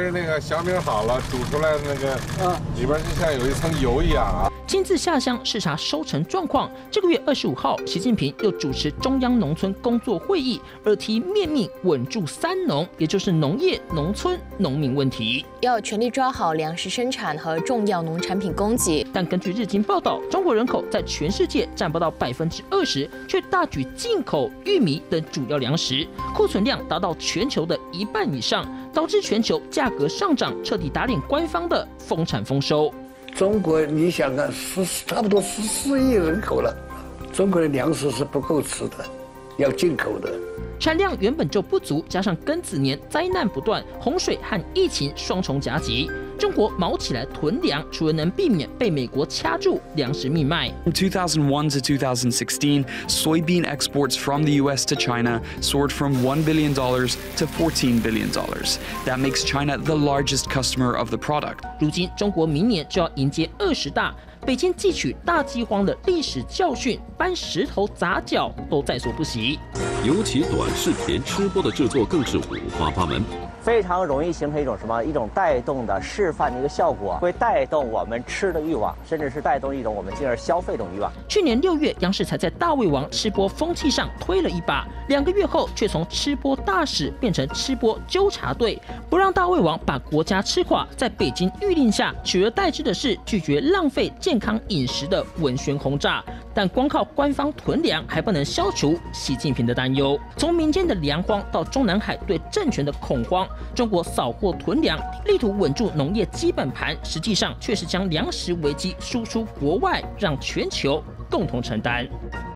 是那个小米好了，煮出来的那个里边就像有一层油一样啊。 亲自下乡视察收成状况。这个月25号，习近平又主持中央农村工作会议，而提面命稳住3农，也就是农业、农村、农民问题， 要全力抓好粮食生产和重要农产品供给。 但根据日经报道，中国人口在全世界占不到20%，却大举进口玉米等主要粮食，库存量达到全球的1半以上，导致全球价格上涨，彻底打脸官方的丰产丰收。 中国，你想看，差不多14亿人口了，中国的粮食是不够吃的，要进口的。 产量原本就不足，加上庚子年灾难不断，洪水和疫情双重夹击，中国卯起来囤粮，除了能避免被美国掐住粮食命脉。 From 2001 to 2016, soybean exports from the U.S. to China soared from $1 billion to $14 billion. That makes China the largest customer of the product. 如今，中国明年就要迎接20大，北京汲取大饥荒的历史教训，搬石头砸脚都在所不惜。 尤其短视频吃播的制作更是五花八门。 非常容易形成一种带动的示范的一个效果，会带动我们吃的欲望，甚至是带动一种我们进而消费的欲望。 去年6月，央视才在大胃王吃播风气上推了一把，2个月后却从吃播大使变成吃播纠察队，不让大胃王把国家吃垮。在北京谕令下，取而代之的是拒绝浪费健康饮食的文宣轰炸。但光靠官方囤粮还不能消除习近平的担忧。从民间的粮荒到中南海对政权的恐慌，中国扫货囤粮，力图稳住农业基本盘，实际上却是将粮食危机输出国外，让全球共同承担。